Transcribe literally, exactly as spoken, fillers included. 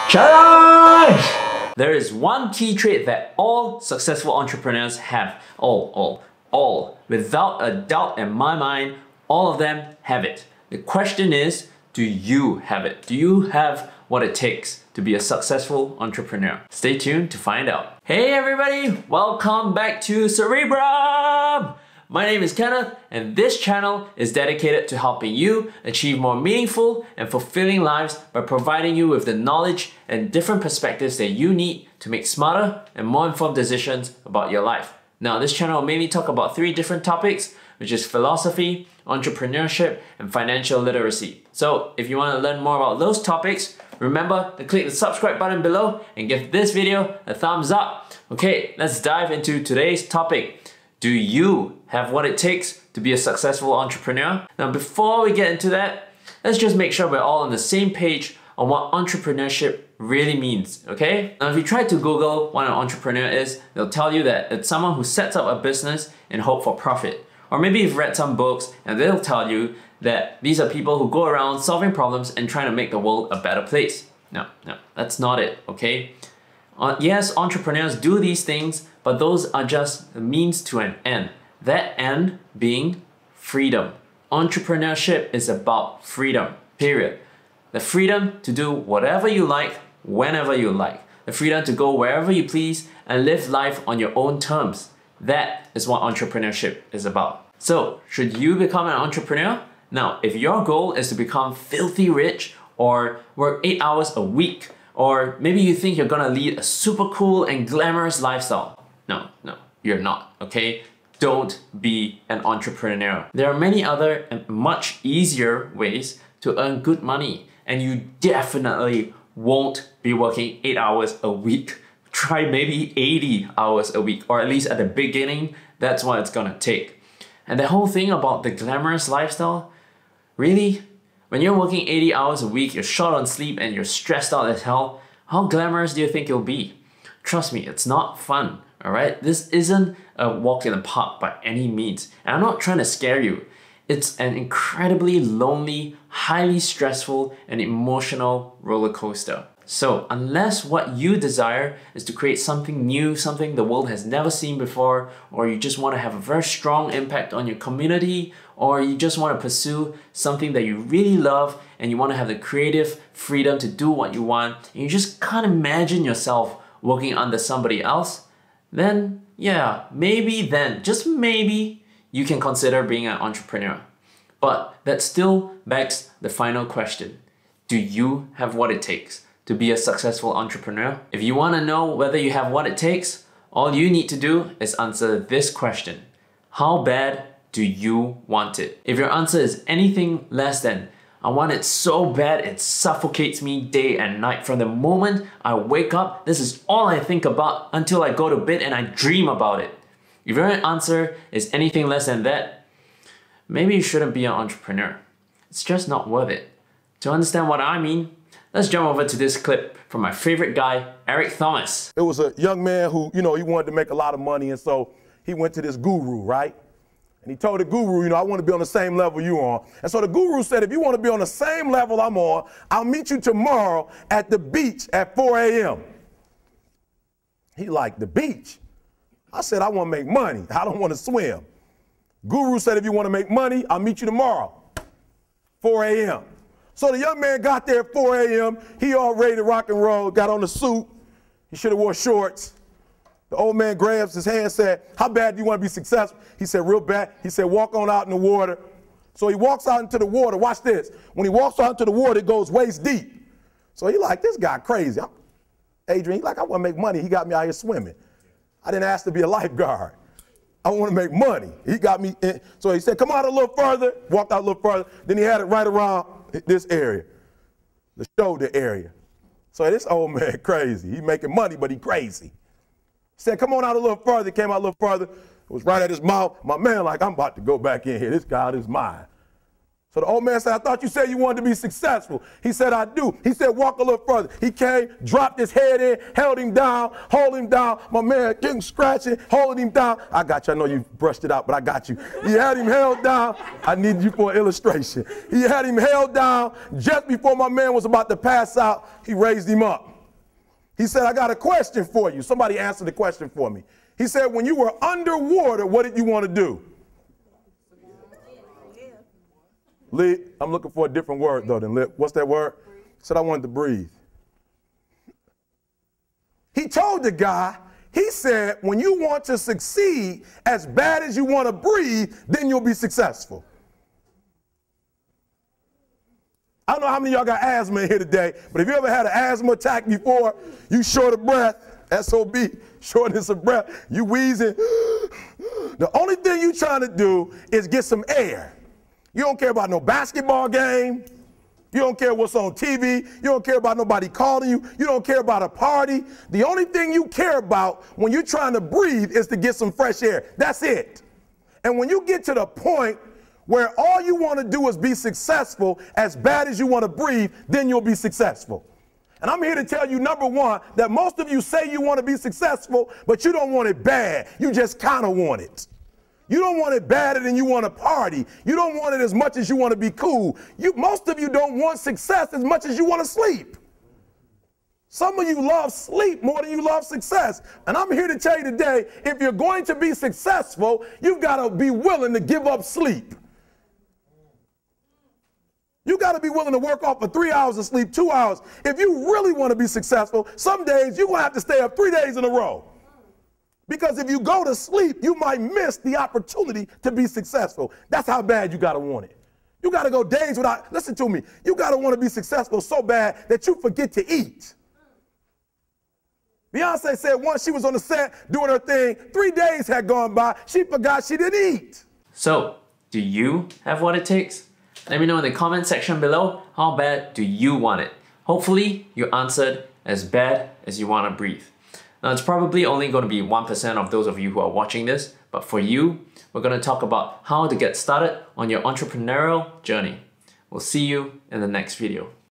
Challenge! There is one key trait that all successful entrepreneurs have. All, all, all. Without a doubt in my mind, all of them have it. The question is, do you have it? Do you have what it takes to be a successful entrepreneur? Stay tuned to find out. Hey everybody, welcome back to Cerebrum! My name is Kenneth, and this channel is dedicated to helping you achieve more meaningful and fulfilling lives by providing you with the knowledge and different perspectives that you need to make smarter and more informed decisions about your life. Now, this channel will mainly talk about three different topics, which is philosophy, entrepreneurship, and financial literacy. So if you want to learn more about those topics, remember to click the subscribe button below and give this video a thumbs up. Okay, let's dive into today's topic. Do you have what it takes to be a successful entrepreneur? Now, before we get into that, let's just make sure we're all on the same page on what entrepreneurship really means, okay? Now, if you try to Google what an entrepreneur is, they'll tell you that it's someone who sets up a business in hope for profit. Or maybe you've read some books and they'll tell you that these are people who go around solving problems and trying to make the world a better place. No, no, that's not it, okay? Uh, yes, entrepreneurs do these things, but those are just a means to an end. That end being freedom. Entrepreneurship is about freedom, period. The freedom to do whatever you like, whenever you like. The freedom to go wherever you please and live life on your own terms. That is what entrepreneurship is about. So, should you become an entrepreneur? Now, if your goal is to become filthy rich or work eight hours a week, or maybe you think you're gonna lead a super cool and glamorous lifestyle. No, no, you're not, okay? Don't be an entrepreneur. There are many other and much easier ways to earn good money, and you definitely won't be working eight hours a week. Try maybe eighty hours a week, or at least at the beginning, that's what it's gonna take. And the whole thing about the glamorous lifestyle, really? When you're working eighty hours a week, you're short on sleep and you're stressed out as hell, how glamorous do you think you'll be? Trust me, it's not fun, alright? This isn't a walk in the park by any means. And I'm not trying to scare you. It's an incredibly lonely, highly stressful, and emotional roller coaster. So unless what you desire is to create something new, something the world has never seen before, or you just want to have a very strong impact on your community, or you just want to pursue something that you really love and you want to have the creative freedom to do what you want, and you just can't imagine yourself working under somebody else, then yeah, maybe then, just maybe, you can consider being an entrepreneur. But that still begs the final question. Do you have what it takes to be a successful entrepreneur? If you want to know whether you have what it takes, all you need to do is answer this question. How bad do you want it? If your answer is anything less than, I want it so bad it suffocates me day and night. From the moment I wake up, this is all I think about until I go to bed and I dream about it. If your answer is anything less than that, maybe you shouldn't be an entrepreneur. It's just not worth it. To understand what I mean, let's jump over to this clip from my favorite guy, Eric Thomas. It was a young man who, you know, he wanted to make a lot of money, and so he went to this guru, right? And he told the guru, you know, I want to be on the same level you're on. And so the guru said, if you want to be on the same level I'm on, I'll meet you tomorrow at the beach at four A M He liked the beach. I said, I want to make money. I don't want to swim. Guru said, if you want to make money, I'll meet you tomorrow, four A M So the young man got there at four A M He all ready to rock and roll, got on the suit. He should have wore shorts. The old man grabs his hand and said, how bad do you want to be successful? He said, real bad. He said, walk on out in the water. So he walks out into the water. Watch this. When he walks out into the water, it goes waist deep. So he like, this guy crazy. I'm, Adrian, he like, I want to make money. He got me out here swimming. I didn't ask to be a lifeguard. I want to make money. He got me in. So he said, come out a little further. Walked out a little further. Then he had it right around this area, the shoulder area. So this old man crazy. He making money, but he crazy. He said, come on out a little further. Came out a little further. It was right at his mouth. My man like, I'm about to go back in here. This guy is mine. So the old man said, I thought you said you wanted to be successful. He said, I do. He said, walk a little further. He came, dropped his head in, held him down, hold him down. My man getting scratching, holding him down. I got you. I know you brushed it out, but I got you. He had him held down. I need you for an illustration. He had him held down. Just before my man was about to pass out, he raised him up. He said, I got a question for you. Somebody answered the question for me. He said, when you were underwater, what did you want to do? Lee, I'm looking for a different word though than live. What's that word? He said, I wanted to breathe. He told the guy, he said, when you want to succeed as bad as you want to breathe, then you'll be successful. I don't know how many of y'all got asthma in here today, but if you ever had an asthma attack before, you short of breath, S O B, shortness of breath, you wheezing. The only thing you trying to do is get some air. You don't care about no basketball game. You don't care what's on T V. You don't care about nobody calling you. You don't care about a party. The only thing you care about when you're trying to breathe is to get some fresh air. That's it. And when you get to the point where all you want to do is be successful as bad as you want to breathe, then you'll be successful. And I'm here to tell you, number one, that most of you say you want to be successful, but you don't want it bad. You just kind of want it. You don't want it badder than you want to party. You don't want it as much as you want to be cool. You, most of you don't want success as much as you want to sleep. Some of you love sleep more than you love success. And I'm here to tell you today, if you're going to be successful, you've got to be willing to give up sleep. You got to be willing to work off for three hours of sleep, two hours. If you really want to be successful, some days you're going to have to stay up three days in a row. Because if you go to sleep, you might miss the opportunity to be successful. That's how bad you got to want it. You got to go days without, listen to me, you got to want to be successful so bad that you forget to eat. Beyonce said once she was on the set doing her thing, three days had gone by, she forgot she didn't eat. So, do you have what it takes? Let me know in the comment section below, how bad do you want it? Hopefully, you answered as bad as you want to breathe. Now, it's probably only going to be one percent of those of you who are watching this, but for you, we're going to talk about how to get started on your entrepreneurial journey. We'll see you in the next video.